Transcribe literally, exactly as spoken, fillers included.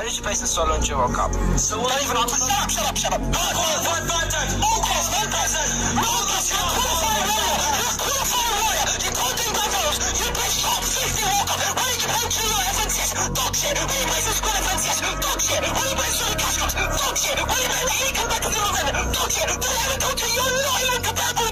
Why did you place the solo in World Cup? So what? Don't even answer. Shut up, shut up, shut up. No, fine, fine, fine, Jack. August, August. August, you're a qualified warrior. You're a qualified warrior. You can't do battles. You play top fifty World Cup. Why did you play two F N C S? Dog shit. When you play the squad F N C S? Dog shit. When you play the cash cups? Dog shit. When you play the E come back to the event? Dog shit. Don't ever talk to you. You're not even comparable.